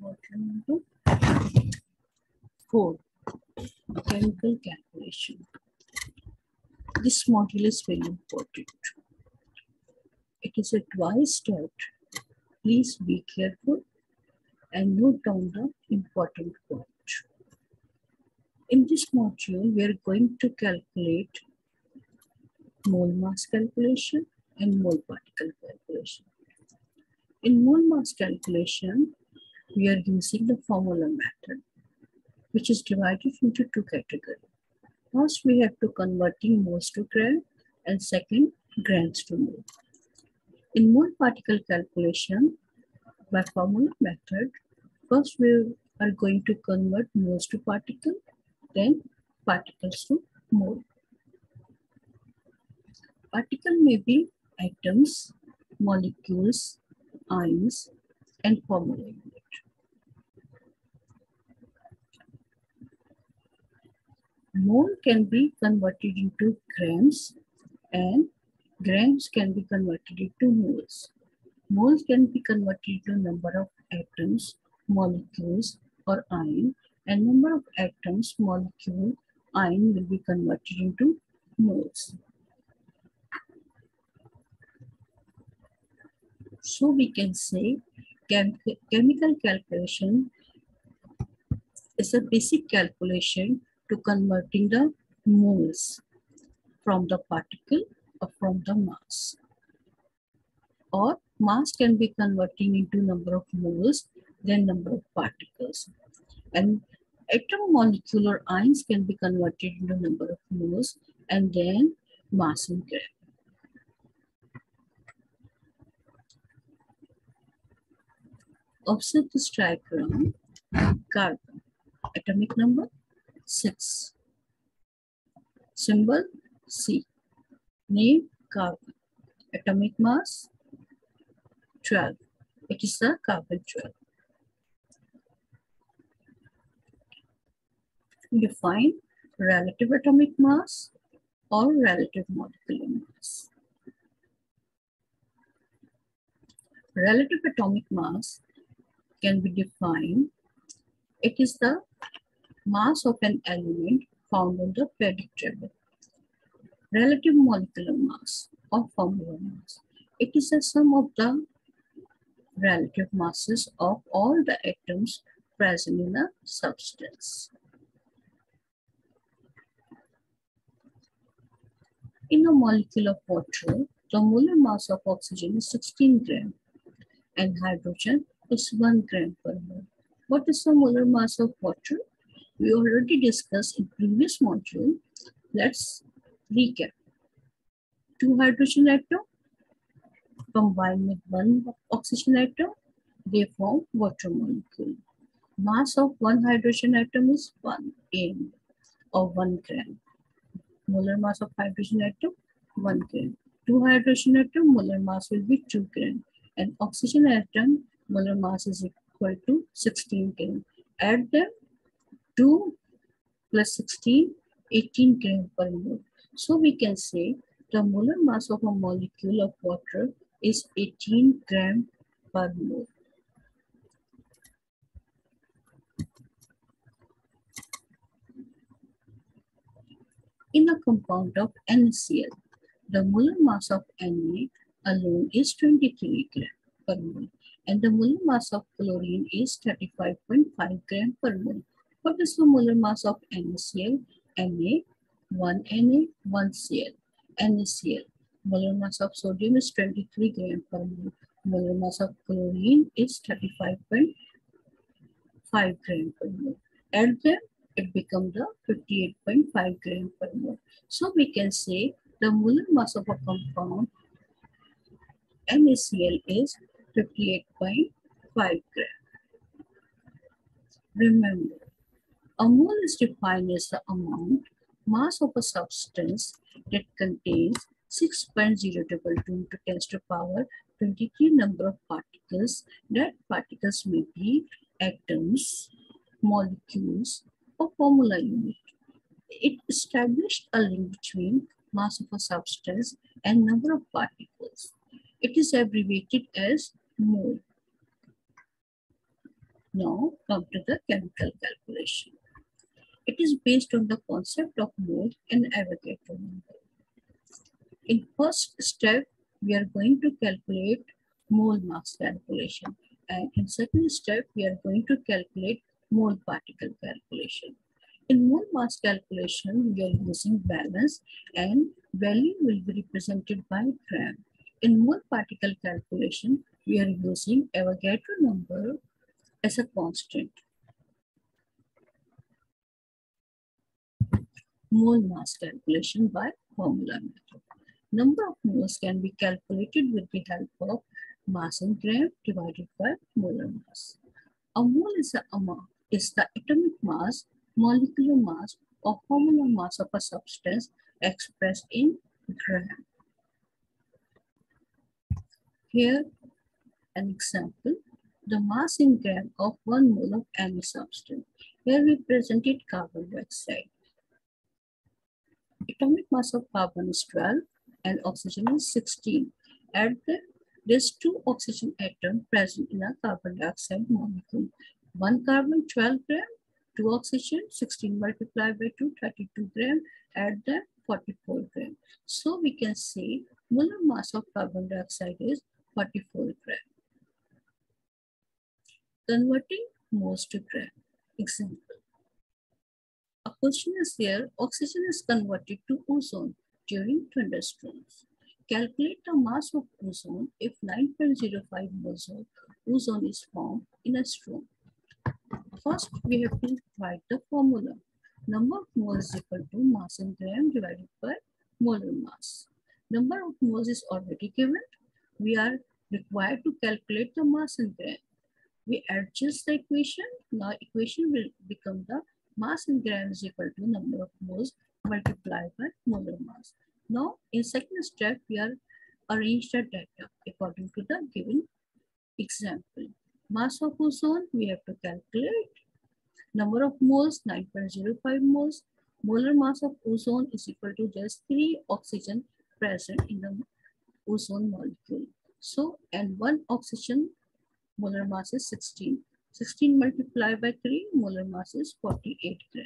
module number 4, chemical calculation. This module is very important. It is advised that please be careful and note down the important point. In this module, we are going to calculate mole mass calculation and mole particle calculation. In mole mass calculation, we are using the formula method, which is divided into two categories. First, we have to converting moles to gram, and second, grams to mole. In mole particle calculation, by formula method, first we are going to convert moles to particle, then particles to mole. Particle may be atoms, molecules, ions, and formula unit. Mole can be converted into grams and grams can be converted into moles. Moles can be converted into number of atoms, molecules, or ion, and number of atoms, molecule, ion will be converted into moles. So we can say chemical calculation is a basic calculation to converting the moles from the particle or from the mass. Or mass can be converting into number of moles, then number of particles. And atom, molecule, or ions can be converted into number of moles and then mass in gram. Observe this diagram. Carbon, atomic number 6, symbol C, name carbon, atomic mass 12. It is the carbon 12. Define relative atomic mass or relative molecular mass. Relative atomic mass can be defined. It is the mass of an element found on the periodic table. Relative molecular mass or formula mass. It is the sum of the relative masses of all the atoms present in a substance. In a molecule of water, the molar mass of oxygen is 16 grams and hydrogen is 1 gram per mole. What is the molar mass of water? We already discussed in previous module. Let's recap. 2 hydrogen atoms combined with 1 oxygen atom, they form water molecule. Mass of 1 hydrogen atom is 1 m or 1 gram. Molar mass of hydrogen atom 1 gram. 2 hydrogen atom molar mass will be 2 gram, and oxygen atom molar mass is equal to 16 gram. Add them, 2 plus 16, 18 gram per mole. So we can say the molar mass of a molecule of water is 18 gram per mole. In a compound of NaCl, the molar mass of Na alone is 23 gram per mole and the molar mass of chlorine is 35.5 gram per mole. What is the molar mass of NaCl? Na, 1 Na, 1 Cl. NaCl. Molar mass of sodium is 23 gram per mole. Molar mass of chlorine is 35.5 gram per mole. Add them, it becomes the 58.5 gram per mole. So we can say the molar mass of a compound NaCl is 58.5 gram. Remember, a mole is defined as the amount mass of a substance that contains 6.022 into 10 to the power 23 number of particles. That particles may be atoms, molecules, or formula unit. It established a link between mass of a substance and number of particles. It is abbreviated as mole. Now come to the chemical calculation. It is based on the concept of mole and Avogadro number. In first step, we are going to calculate mole mass calculation, and in second step, we are going to calculate mole particle calculation. In mole mass calculation, we are using balance and value will be represented by gram. In mole particle calculation, we are using Avogadro number as a constant. Mole mass calculation by formula method. Number of moles can be calculated with the help of mass in gram divided by molar mass. A mole is the atomic mass, molecular mass, or formular mass of a substance expressed in gram. Here, an example: the mass in gram of 1 mole of any substance. Here we presented carbon dioxide. Atomic mass of carbon is 12 and oxygen is 16. There's 2 oxygen atoms present in a carbon dioxide molecule. 1 carbon, 12 gram, 2 oxygen, 16 multiplied by 2, 32 gram, add them, 44 gram. So we can say molar mass of carbon dioxide is 44 gram. Converting moles to gram. Example. A question is here: oxygen is converted to ozone during thunderstorms. Calculate the mass of ozone if 9.05 moles of ozone is formed in a storm. First, we have to write the formula. Number of moles is equal to mass in gram divided by molar mass. Number of moles is already given. We are required to calculate the mass in gram. We adjust the equation. Now equation will become the mass in gram is equal to number of moles multiplied by molar mass. Now in second step, we are arrange the data according to the given example. Mass of ozone we have to calculate. Number of moles 9.05 moles. Molar mass of ozone is equal to just 3 oxygen present in the ozone molecule. So and 1 oxygen molar mass is 16. 16 multiplied by 3, molar mass is 48 gram.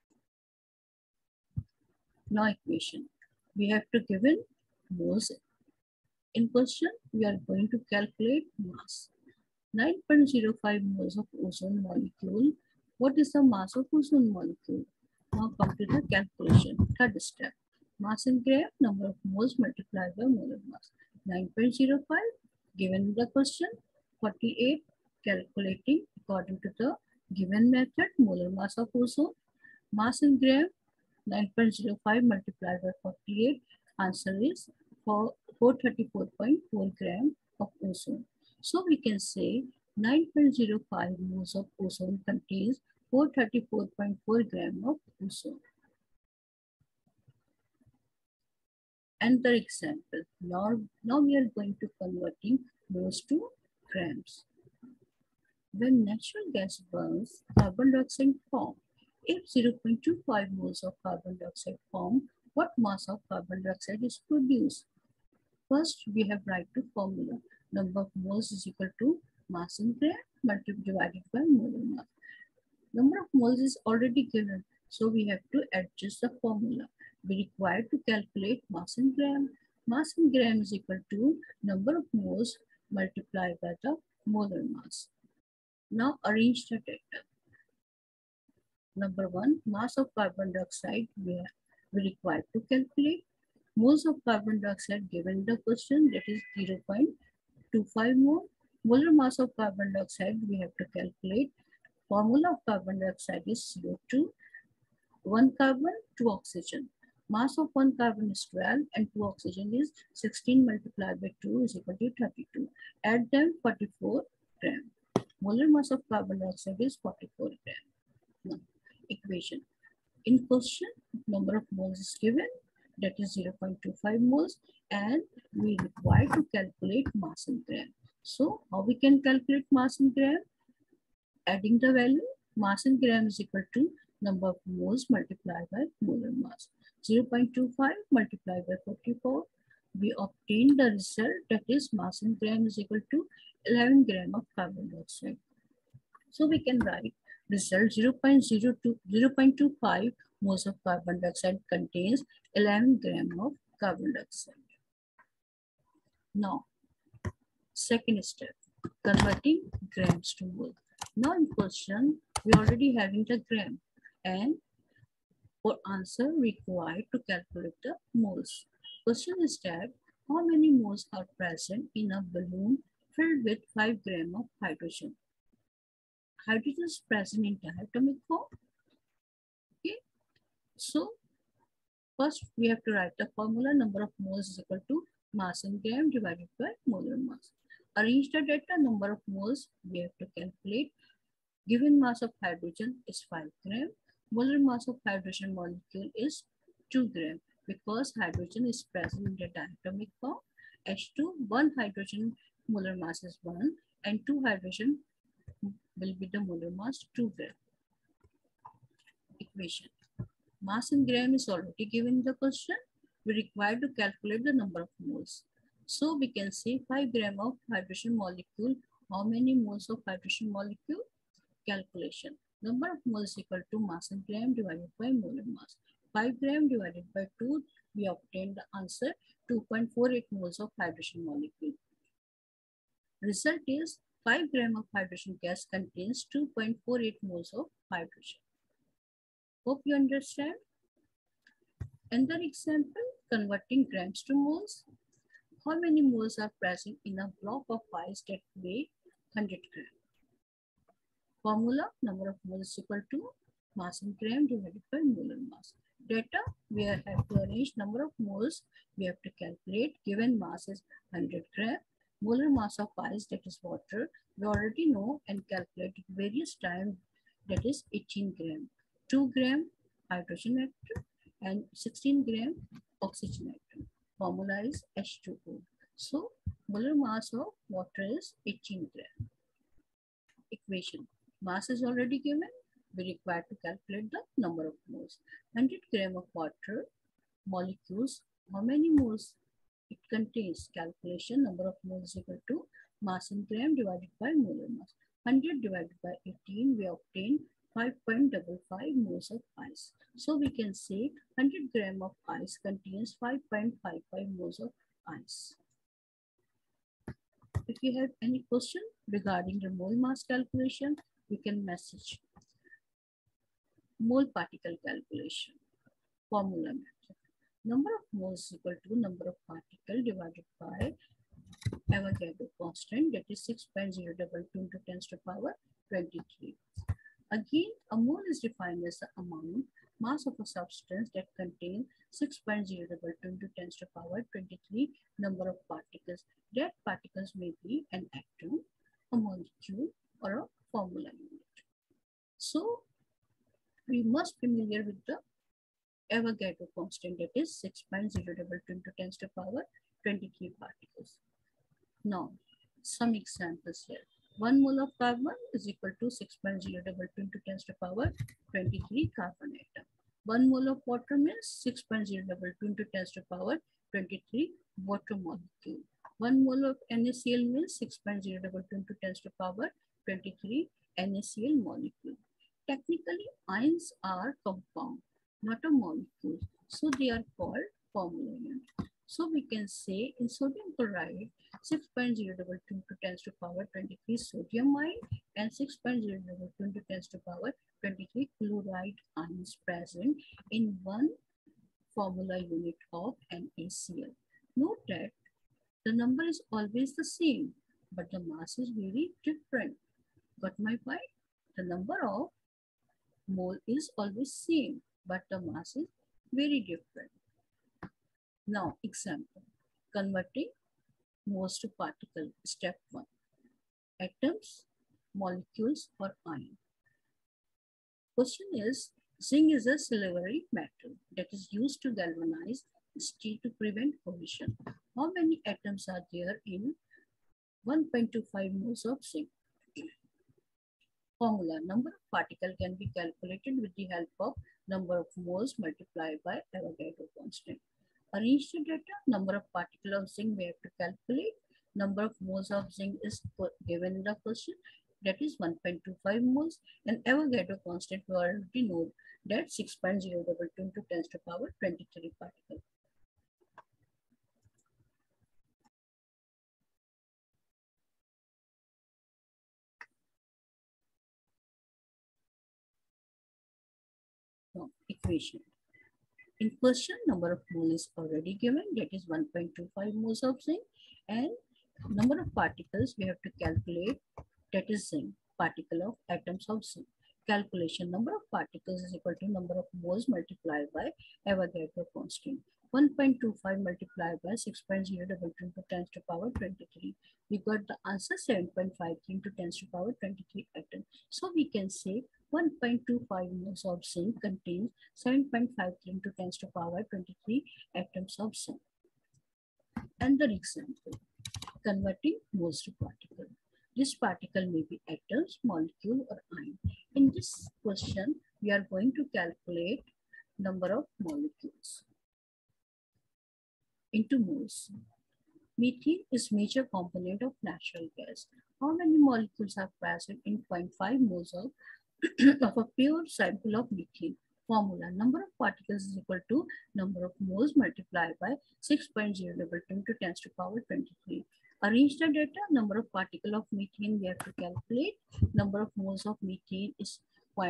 Now equation. We have to given moles. In question, we are going to calculate mass. 9.05 moles of ozone molecule. What is the mass of ozone molecule? Now come to the calculation. Third step. Mass in gram, number of moles multiplied by molar mass. 9.05 given the question. 48 calculating according to the given method. Molar mass of ozone. Mass in gram 9.05 multiplied by 48. Answer is 434.4 gram of ozone. So we can say 9.05 moles of ozone contains 434.4 gram of ozone. Another example. Now we are going to converting moles to grams. When natural gas burns, carbon dioxide forms. If 0.25 moles of carbon dioxide form, what mass of carbon dioxide is produced? First, we have write the formula. Number of moles is equal to mass in gram divided by molar mass. Number of moles is already given, so we have to adjust the formula. We require to calculate mass in gram. Mass in gram is equal to number of moles multiplied by the molar mass. Now arrange the data. Number 1, mass of carbon dioxide we require to calculate. Moles of carbon dioxide given the question, that is 0.25 mole. Molar mass of carbon dioxide we have to calculate. Formula of carbon dioxide is CO2. 1 carbon, 2 oxygen. Mass of 1 carbon is 12 and 2 oxygen is 16 multiplied by 2 is equal to 32. Add them 44 gram. Molar mass of carbon dioxide is 44 gram. Now, equation. In question, number of moles is given, that is 0.25 moles, and we require to calculate mass in gram. So how we can calculate mass in gram? Adding the value, mass in gram is equal to number of moles multiplied by molar mass. 0.25 multiplied by 44, we obtain the result, that is mass in gram is equal to 11 gram of carbon dioxide. So we can write result 0.25 moles of carbon dioxide contains 11 grams of carbon dioxide. Now, second step, converting grams to mole. Now in question, we already having the gram, and for answer required to calculate the moles. Question is that how many moles are present in a balloon filled with 5 grams of hydrogen? Hydrogen is present in diatomic form. Okay, so first we have to write the formula. Number of moles is equal to mass in gram divided by molar mass. Arrange the data. Number of moles we have to calculate. Given mass of hydrogen is 5 grams. Molar mass of hydrogen molecule is 2 grams because hydrogen is present in the diatomic form. H2, 1 hydrogen molar mass is 1 and 2 hydrogen will be the molar mass 2 grams. Equation. Mass in gram is already given in the question. We require to calculate the number of moles. So we can say 5 grams of hydrogen molecule. How many moles of hydrogen molecule? Calculation. Number of moles equal to mass in gram divided by molar mass. 5 gram divided by 2, we obtain the answer 2.48 moles of hydrogen molecule. Result is 5 gram of hydrogen gas contains 2.48 moles of hydrogen. Hope you understand. Another example, converting grams to moles. How many moles are present in a block of ice that weigh 100 grams? Formula, number of moles equal to mass in gram divided by molar mass. Data, we have to arrange number of moles. We have to calculate. Given mass is 100 grams. Molar mass of ice, that is water, we already know and calculated various times, that is 18 grams. 2 grams hydrogen atom and 16 grams oxygen atom. Formula is H2O. So, molar mass of water is 18 grams. Equation. Mass is already given. We require to calculate the number of moles. 100 grams of water molecules. How many moles it contains? Calculation. Number of moles equal to mass in gram divided by molar mass. 100 divided by 18, we obtain 5.55 moles of ice. So we can say 100 grams of ice contains 5.55 moles of ice. If you have any question regarding the mole mass calculation, you can message. Mole particle calculation. Formula method. Number of moles is equal to number of particles divided by Avogadro constant, that is 6.022 into 10 to the power 23. Again, a mole is defined as the amount mass of a substance that contains 6.022 into 10 to the power 23 number of particles. That particles may be an atom, a molecule, or a formula unit. So, we must be familiar with the Avogadro constant, that is 6.022 into 10 to the power 23 particles. Now, some examples here. 1 mole of carbon is equal to 6.022 into 10 to the power 23 carbon atom. 1 mole of water means 6.022 into 10 to the power 23 water molecule. 1 mole of NaCl means 6.022 into 10 to the power 23 NaCl molecule. Technically, ions are compound, not a molecule. So they are called formula unit. So we can say in sodium chloride, 6.022 into 10 to the power 23 sodium ion and 6.022 into 10 to the power 23 chloride ions present in one formula unit of NaCl. Note that the number is always the same, but the mass is very different. Got my point? The number of mole is always same, but the mass is very different. Now, example, converting moles to particle, step 1. Atoms, molecules, or ion. Question is, zinc is a silvery metal that is used to galvanize steel to prevent corrosion. How many atoms are there in 1.25 moles of zinc? Formula, number of particles can be calculated with the help of number of moles multiplied by Avogadro constant. Arrange the data. Number of particles of zinc we have to calculate. Number of moles of zinc is given in the question. that is 1.25 moles, and Avogadro constant we already know that 6.022 into 10 to the power 23 particle. Now, equation. In question, number of moles is already given, that is 1.25 moles of zinc, and number of particles we have to calculate, that is zinc, particle of atoms of zinc. Calculation, number of particles is equal to number of moles multiplied by Avogadro constant. 1.25 multiplied by 6.022 into 10 to the power 23. We got the answer 7.53 into 10 to the power 23 atoms. So we can say 1.25 moles of zinc contains 7.53 into 10 to the power 23 atoms of zinc. Another example, converting moles to particle. This particle may be atoms, molecule, or ion. In this question, we are going to calculate number of molecules into moles. Methane is major component of natural gas. How many molecules are present in 0.5 moles of, of a pure sample of methane? Formula, number of particles is equal to number of moles multiplied by 6.022 into 10 to the power 23. Arrange the data, number of particles of methane we have to calculate. Number of moles of methane is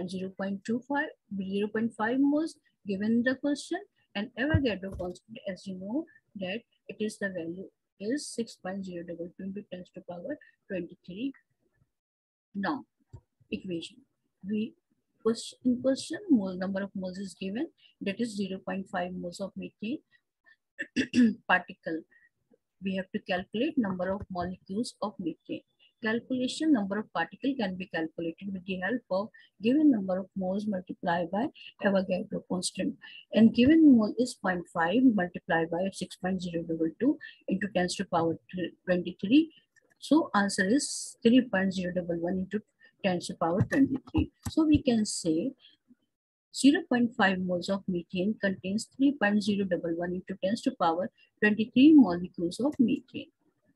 0.5 moles given the question, and Avogadro constant, as you know, that it is the value is 6.022 into 10 to the power 23. Now, equation. In question, mole number of moles is given, that is 0.5 moles of methane particle. We have to calculate number of molecules of methane. Calculation, number of particles can be calculated with the help of given number of moles multiplied by Avogadro constant. And given mole is 0.5 multiplied by 6.022 into 10 to the power 23. So answer is 3.011 into 10 to the power 23. So we can say 0.5 moles of methane contains 3.011 into 10 to the power 23 molecules of methane.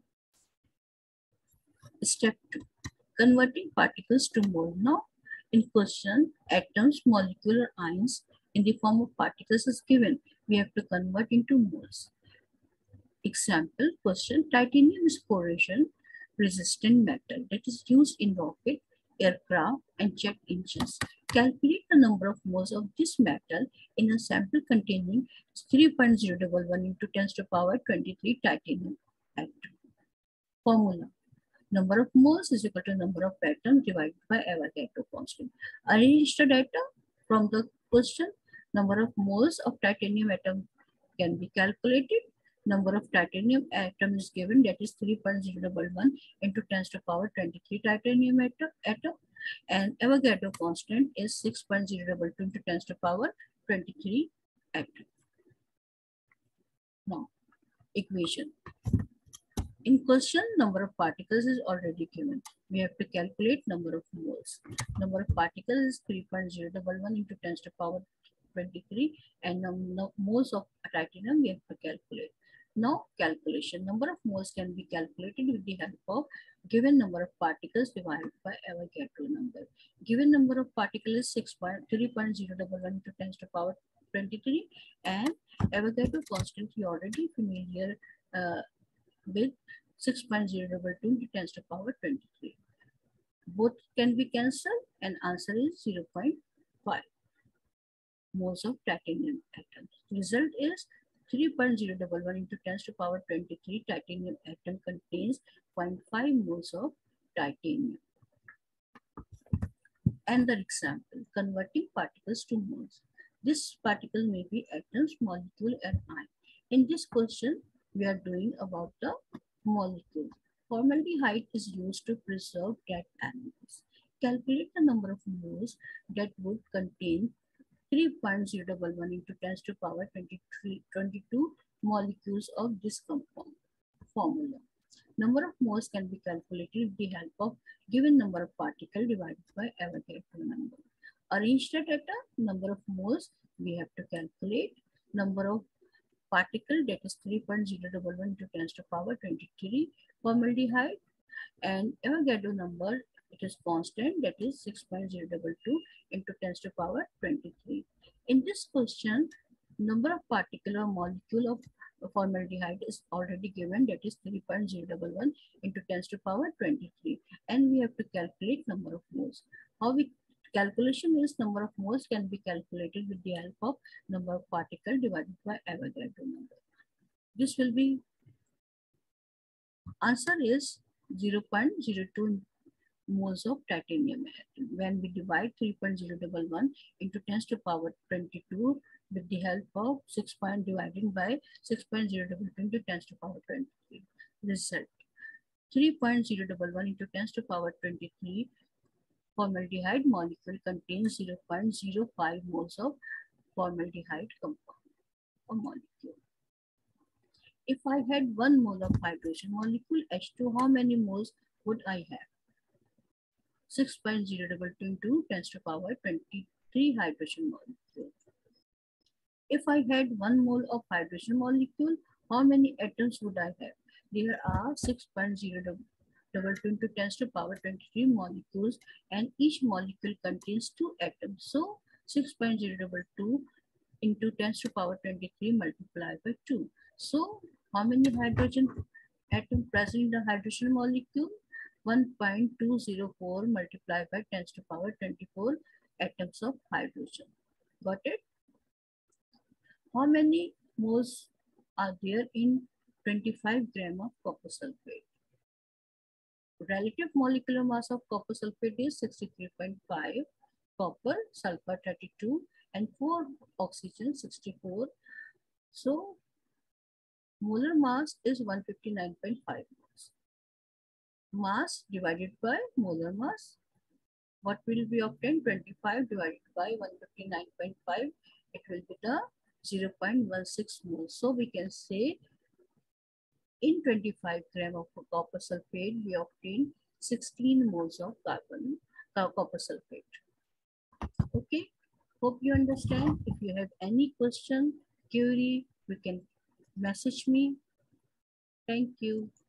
Step 2. Converting particles to mole. Now, in question, atoms, molecular ions in the form of particles is given. We have to convert into moles. Example, question, titanium is corrosion resistant metal that is used in rocket, aircraft, and jet engines. Calculate the number of moles of this metal in a sample containing 3.011 into 10 to the power 23 titanium atom. Formula. Number of moles is equal to number of atoms divided by Avogadro constant. Arrange the data from the question. Number of moles of titanium atom can be calculated. Number of titanium atom is given, that is 3.011 into 10 to the power 23 titanium atom, and Avogadro constant is 6.022 into 10 to the power 23 atom. Now, equation. In question, number of particles is already given. We have to calculate number of moles. Number of particles is 3.011 into 10 to the power 23, and moles of titanium we have to calculate. Now, calculation. Number of moles can be calculated with the help of given number of particles divided by Avogadro number. Given number of particles is 3.011 into 10 to the power 23, and Avogadro constant we already familiar with 6.022 into 10 to the power 23. Both can be cancelled, and answer is 0.5 moles of titanium atoms. Result is 3.011 into 10 to the power 23 titanium atom contains 0.5 moles of titanium. Another example, converting particles to moles. This particle may be atoms, molecule, and ion. In this question, we are doing about the molecule. Formaldehyde is used to preserve dead animals. Calculate the number of moles that would contain 3.011 into 10 to the power 22 molecules of this compound. Formula. Number of moles can be calculated with the help of given number of particles divided by Avogadro number. Arrange the data. Number of moles we have to calculate. Number of particle, that is 3.011 into 10 to the power 23 formaldehyde, and Avogadro number It is constant, that is 6.022 into 10 to the power 23. In this question, number of particle or molecule of formaldehyde is already given, that is 3.011 into 10 to the power 23, and we have to calculate number of moles. How we calculation is number of moles can be calculated with the help of number of particle divided by Avogadro number. This will be, answer is 0.02 moles of titanium atom. When we divide 3.011 into 10 to the power 22 with the help of 6 point dividing by 6.022 into 10 to the power 23. Result 3.011 into 10 to the power 23 formaldehyde molecule contains 0.05 moles of formaldehyde compound or molecule. If I had 1 mole of hydrogen molecule H2, how many moles would I have? 6.022 into 10 to the power 23 hydrogen molecule. If I had 1 mole of hydrogen molecule, how many atoms would I have? There are 6.022 into 10 to the power 23 molecules, and each molecule contains 2 atoms. So 6.022 into 10 to the power 23 multiplied by 2. So how many hydrogen atoms present in the hydrogen molecule? 1.204 multiplied by 10 to the power 24 atoms of hydrogen. Got it? How many moles are there in 25 gram of copper sulfate? Relative molecular mass of copper sulfate is 63.5, copper, sulfur 32, and 4 oxygen 64. So molar mass is 159.5 moles. Mass divided by molar mass. What will be obtained? 25 divided by 159.5. It will be the 0.16 moles. So we can say in 25 gram of copper sulfate, we obtain 16 moles of copper sulfate. Okay, hope you understand. If you have any question, query, you can message me. Thank you.